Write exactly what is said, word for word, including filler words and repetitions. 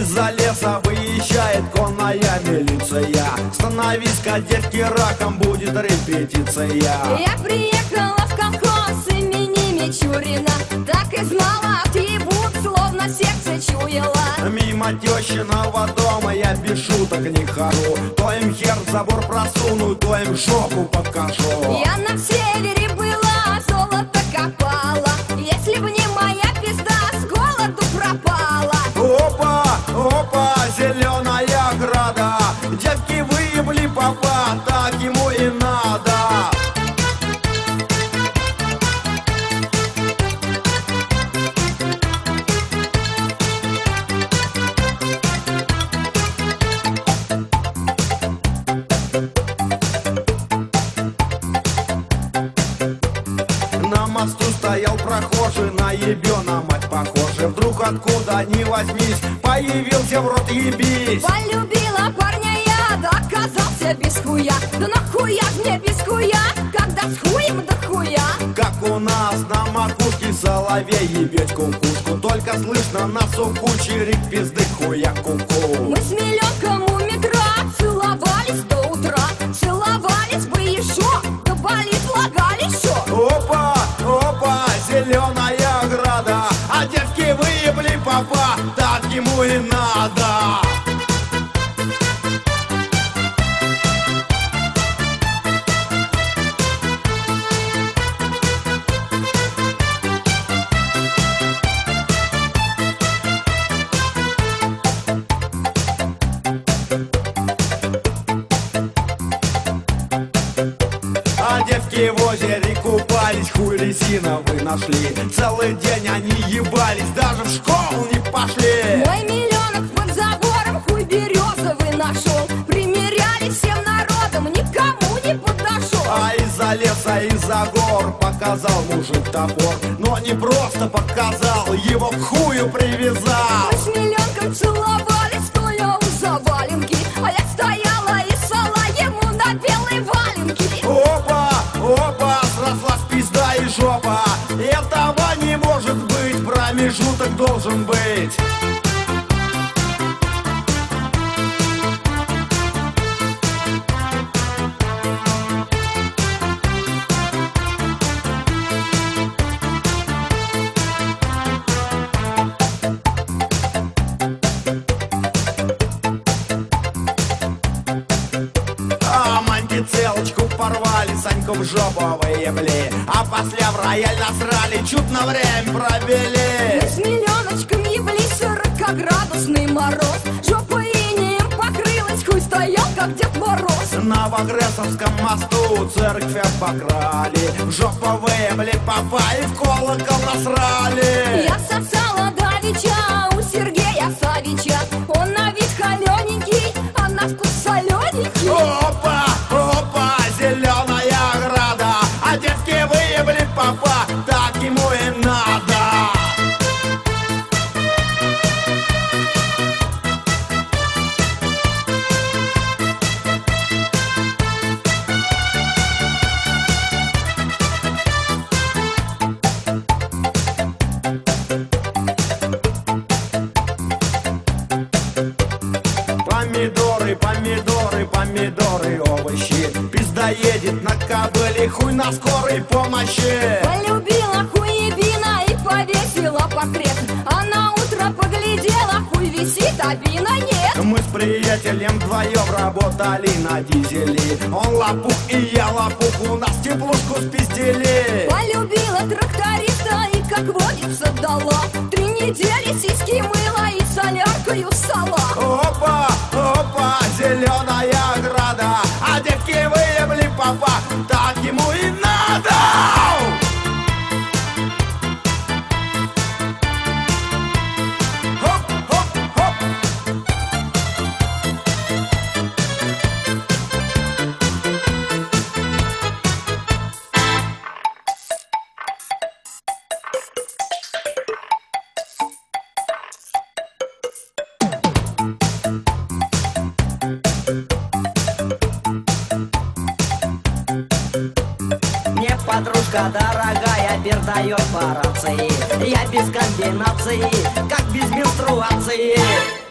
Из-за леса выезжает конная милиция. Становись-ка, девки, раком, будет репетиция. Я приехала в колхоз имени Мичурина. Так и знала, отъебут, словно сердце чуяла. Мимо тещиного дома я без шуток не хожу. То им хер в забор просуну, то им жопу покажу. Я на севере была, золото копала. Если б не моя пизда, с голоду пропала. Опа, опа, зеленая ограда. Девки выебли папа, так ему и надо. На мосту стоял прохожий, на ебена мать похожий. Вдруг откуда ни возьмись, появился в рот ебись. Полюбила парня я, да оказался без хуя. Да нахуя ж мне без хуя, когда с хуем да хуя. Как у нас на макушке соловей ебеть кукушку. Только слышно на суху чирик пизды хуя куку. Мы с миллионком у метро целовались до утра. Целовались бы еще, да болит лагали шо. Опа, опа, зеленая ограда. А девки выебли папа, так ему и надо. А девки в озере купались, хуй резиновый нашли. Целый день они ебались, даже в школу не пошли. Мой миллионок под забором хуй березовый нашел. Примерялись всем народом, никому не подошел. А из-за леса, из-за гор показал мужик топор. Но не просто показал, его к хую привязал. Мы с миллионком целовались, стоя у заваленки. А я стояла и ссала ему на белой валенке. Опа, опа, срослась пизда и жопа. Этого не может быть, промежуток должен быть. А мантицелочку порвали, Саньку в жопу выебли. А после в рояль насрали, чуть на время провели. Мы с миллионочком ебли, сорокаградусный мороз. Жопа инеем покрылась, хуй стоял, как Дед Мороз. На Вагресовском мосту церковь обокрали. В жопу выебли папа и в колокол насрали. Я сосала давеча у Сергея Савича. Он на вид холененький, а на вкус солененький. Опа, опа, зеленая ограда. А девки выебли папа, так ему и надо. Помидоры, помидоры, помидоры, овощи. Пизда едет на кобыле, хуй на скорой помощи. Полюбила хуебина и повесила портрет. А на утро поглядела, хуй висит, а вина нет. Мы с приятелем вдвоем работали на дизеле. Он лопух и я лопух, у нас теплушку спиздили. Полюбила тракториста и, как водится, дала. Три недели сиськи мыла и соляркою ссала. Опа, опа, зеленая ограда. А девки выебли папа, так ему и надо. Хоп, хоп, хоп. Подружка дорогая передает по рации. Я без комбинации, как без менструации.